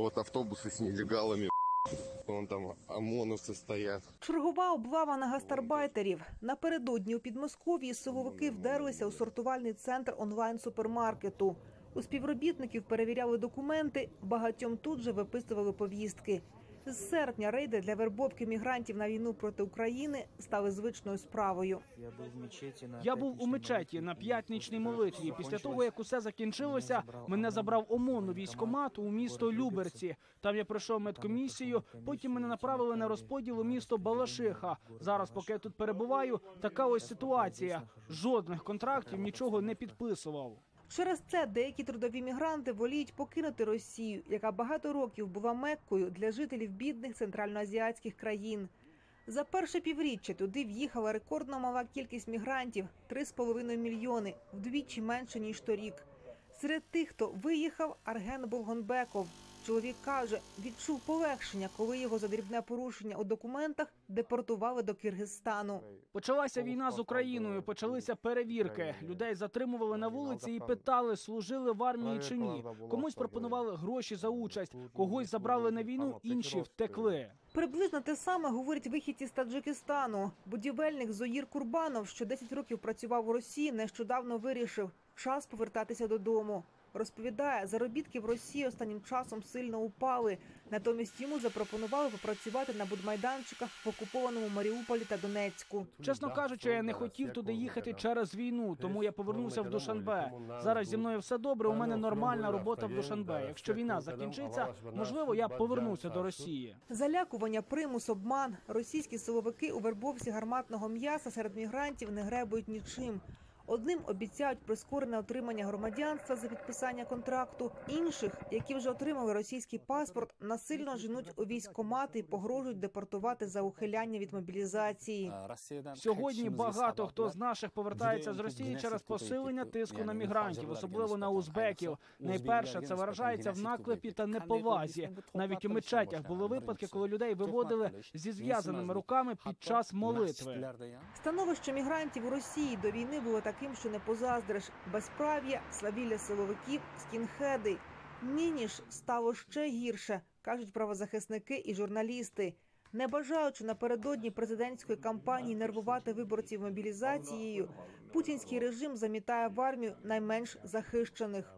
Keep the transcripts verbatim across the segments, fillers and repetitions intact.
вот автобусы с нелегалами, вон там ОМОНовцы стоят. Чергова облава на гастарбайтерів. Напередодні у Підмосков'ї силовики вдерлися у сортувальний центр онлайн-супермаркету. У співробітників перевіряли документи, багатьом тут же виписували повістки. З серпня рейди для вербовки мігрантів на війну проти України стали звичною справою. Я був у мечеті на п'ятничній молитві. Після того, як усе закінчилося, мене забрав ОМОН у військкомат у місто Люберці. Там я пройшов медкомісію, потім мене направили на розподіл у місто Балашиха. Зараз, поки я тут перебуваю, така ось ситуація. Жодних контрактів, нічого не підписував. Через це деякі трудові мігранти воліють покинути Росію, яка багато років була меккою для жителів бідних центральноазіатських країн. За перше півріччя туди в'їхала рекордно мала кількість мігрантів – три з половиною мільйони, вдвічі менше, ніж торік. Серед тих, хто виїхав, Арген Булгонбеков. Чоловік каже, відчув полегшення, коли його за дрібне порушення у документах депортували до Киргизстану. Почалася війна з Україною, почалися перевірки. Людей затримували на вулиці і питали, служили в армії чи ні. Комусь пропонували гроші за участь, когось забрали на війну, інші втекли. Приблизно те саме говорять вихідці з Таджикистану. Будівельник Зоїр Курбанов, що десять років працював у Росії, нещодавно вирішив – час повертатися додому. Розповідає, заробітки в Росії останнім часом сильно упали. Натомість йому запропонували попрацювати на будмайданчиках в окупованому Маріуполі та Донецьку. Чесно кажучи, я не хотів туди їхати через війну, тому я повернувся в Душанбе. Зараз зі мною все добре, у мене нормальна робота в Душанбе. Якщо війна закінчиться, можливо, я повернуся до Росії. Залякування, примус, обман. Російські силовики у вербовці гарматного м'яса серед мігрантів не гребують нічим. Одним обіцяють прискорене отримання громадянства за підписання контракту, інших, які вже отримали російський паспорт, насильно женуть у військкомати і погрожують депортувати за ухиляння від мобілізації. Сьогодні багато хто з наших повертається з Росії через посилення тиску на мігрантів, особливо на узбеків. Найперше, це виражається в наклепі та неповазі. Навіть у мечетях були випадки, коли людей виводили зі зв'язаними руками під час молитви. Становище мігрантів у Росії до війни було таким, що не позаздриш. Безправ'я, свавілля силовиків, скінхеди. Нині ж стало ще гірше, кажуть правозахисники і журналісти. Не бажаючи напередодні президентської кампанії нервувати виборців мобілізацією, путінський режим замітає в армію найменш захищених.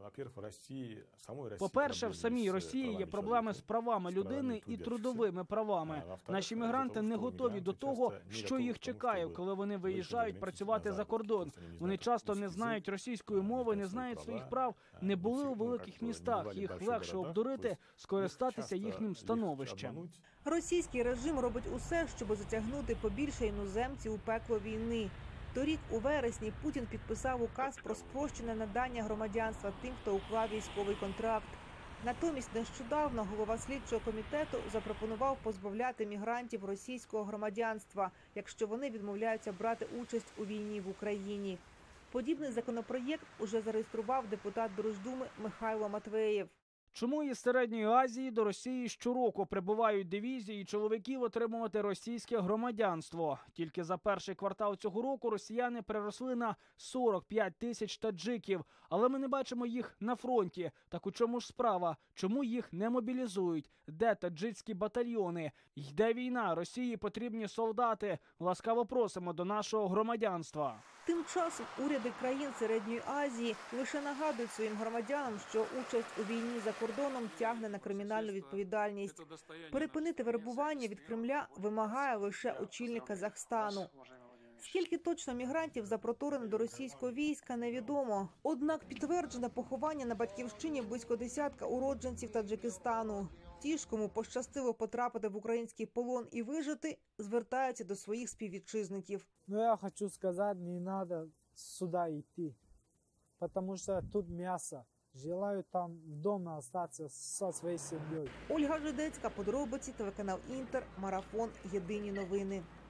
По-перше, в самій Росії є проблеми з правами людини і трудовими правами. Наші мігранти не готові до того, що їх чекає, коли вони виїжджають працювати за кордон. Вони часто не знають російської мови, не знають своїх прав, не були у великих містах. Їх легше обдурити, скористатися їхнім становищем. Російський режим робить усе, щоб затягнути побільше іноземців у пекло війни. Торік у вересні Путін підписав указ про спрощене надання громадянства тим, хто уклав військовий контракт. Натомість нещодавно голова слідчого комітету запропонував позбавляти мігрантів російського громадянства, якщо вони відмовляються брати участь у війні в Україні. Подібний законопроєкт уже зареєстрував депутат Держдуми Михайло Матвеєв. Чому із Середньої Азії до Росії щороку прибувають дивізії чоловіків отримувати російське громадянство? Тільки за перший квартал цього року росіяни переросли на сорок п'ять тисяч таджиків. Але ми не бачимо їх на фронті. Так у чому ж справа? Чому їх не мобілізують? Де таджикські батальйони? Йде війна, Росії потрібні солдати. Ласкаво просимо до нашого громадянства. Тим часом уряди країн Середньої Азії лише нагадують своїм громадянам, що участь у війні за кордоном тягне на кримінальну відповідальність. Перепинити вербування від Кремля вимагає лише очільник Казахстану. Скільки точно мігрантів запроторено до російського війська, невідомо. Однак підтверджене поховання на батьківщині близько десятка уродженців Таджикистану. Ті ж, кому пощастило потрапити в український полон і вижити, звертаються до своїх співвітчизників. Ну, я хочу сказати, не треба сюди йти, тому що тут м'ясо. Желаю там вдома остатися зі своєю сім'єю. Ольга Жидецька, подробиці, телеканал Інтер, Марафон, Єдині новини.